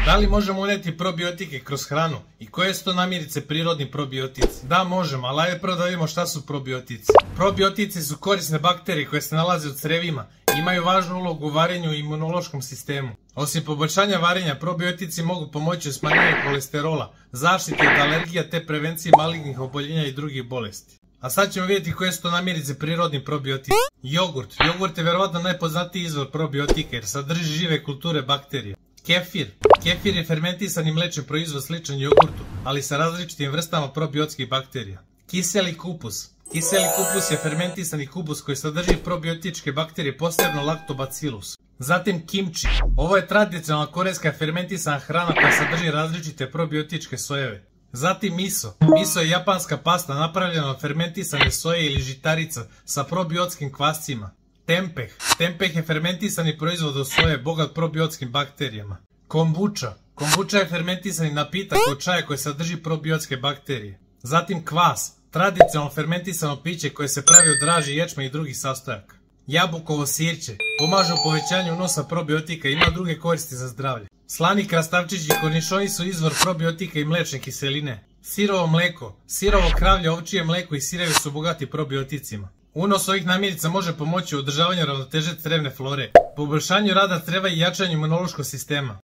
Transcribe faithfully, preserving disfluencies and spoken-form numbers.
Da li možemo uneti probiotike kroz hranu i koje su to namirnice prirodni probiotici? Da, možemo, ali ajde prvo da vidimo šta su probiotici. Probiotici su korisne bakterije koje se nalaze u crevima i imaju važnu ulogu u varenju i imunološkom sistemu. Osim poboljšanja varenja, probiotici mogu pomoći u smanjenju kolesterola, zaštiti od alergija te prevenciji malignih oboljenja i drugih bolesti. A sad ćemo vidjeti koje su to namirnice prirodni probiotici. Jogurt. Jogurt je verovatno najpoznatiji izvor probiotika jer sadrži žive kulture bakterije. Kefir. Kefir je fermentisani mlečni proizvod sličan jogurtu, ali sa različitim vrstama probiotskih bakterija. Kiseli kupus. Kiseli kupus je fermentisani kupus koji sadrži probiotičke bakterije, posebno lactobacillus. Zatim kimči. Ovo je tradicionalna korejska fermentisana hrana koja sadrži različite probiotičke sojeve. Zatim miso. Miso je japanska pasta napravljena od fermentisane soje ili žitarica sa probiotskim kvascima. Tempeh. Tempeh je fermentisani proizvod od soje bogat probiotskim bakterijama. Kombuča. Kombuča je fermentisani napitak od čaja koji sadrži probiotske bakterije. Zatim kvas. Tradicionalno fermentisano piće koje se pravi od draži, ječma i drugih sastojaka. Jabukovo sirće. Pomaže u povećanju unosa probiotika i ima druge koristi za zdravlje. Slani krastavčići i kornišoni su izvor probiotika i mlečne kiseline. Sirovo mleko. Sirovo kravlje, ovčije mleko i sirevi su bogati probioticima. Unos ovih namirnica može pomoći u održavanju ravnoteže crevne flore, poboljšanju rada creva i jačanju imunološkog sistema.